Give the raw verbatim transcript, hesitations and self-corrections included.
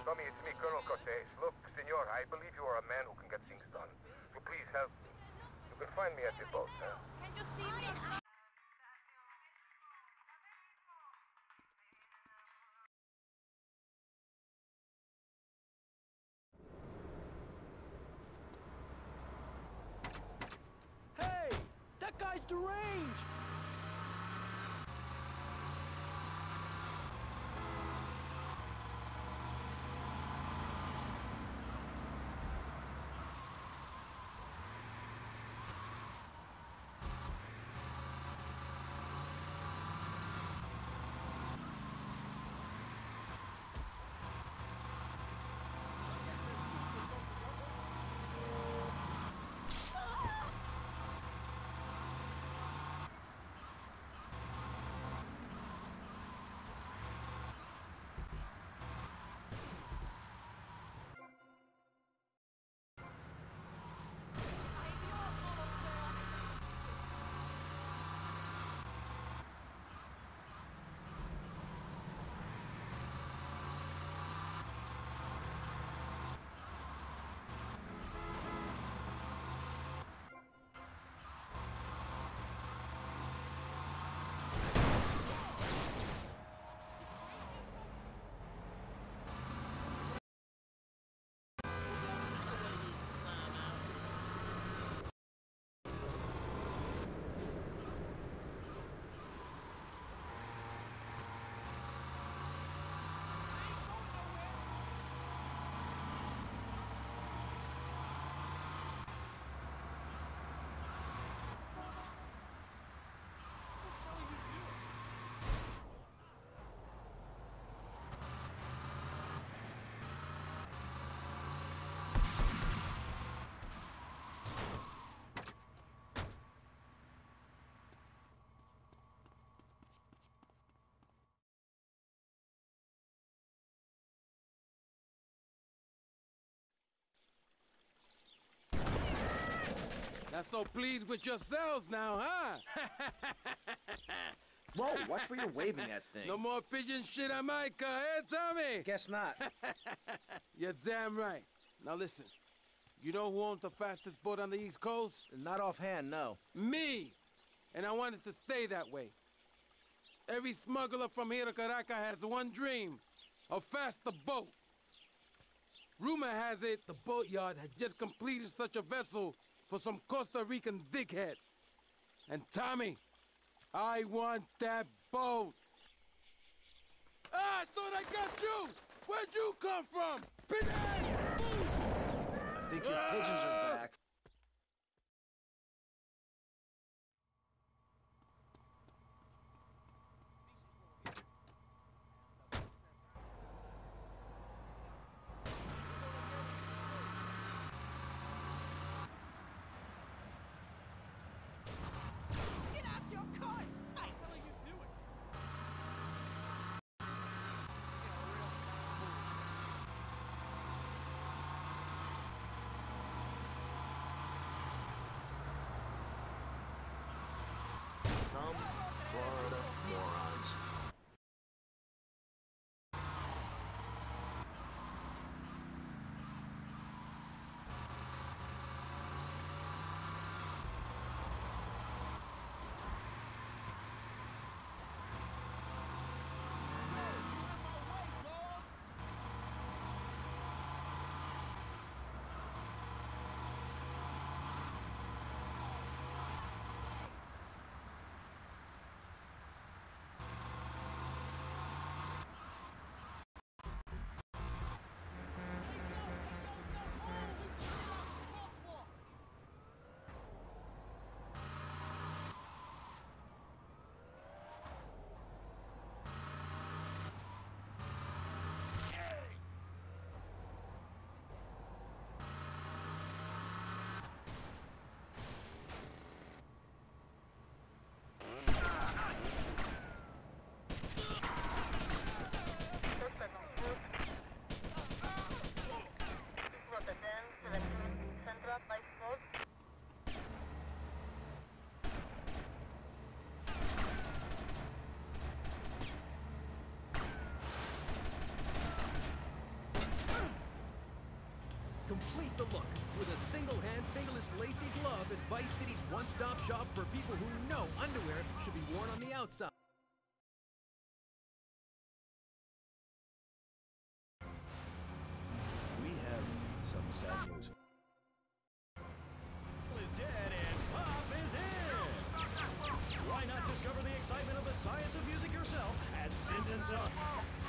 Tommy, it's me, Colonel Cortez. Look, senor, I believe you are a man who can get things done. So please help me. You can find me at the boat, huh? Can you see me? Hey! That guy's deranged! Not so pleased with yourselves now, huh? Whoa, watch where you're waving that thing. No more pigeon shit on my car, eh, Tommy? Guess not. You're damn right. Now listen, you know who owns the fastest boat on the East Coast? Not offhand, no. Me! And I want it to stay that way. Every smuggler from here to Caracas has one dream, a faster boat. Rumor has it the boatyard has just completed such a vessel for some Costa Rican dickhead. And Tommy, I want that boat. Ah, I thought I got you! Where'd you come from? Pigeon! I think your pigeons are back. complete the look with a single-hand, fingerless, lacy glove at Vice City's one-stop shop for people who know underwear should be worn on the outside. We have some sad news. Is dead and pop is in. Why not discover the excitement of the science of music yourself at Sentence Up?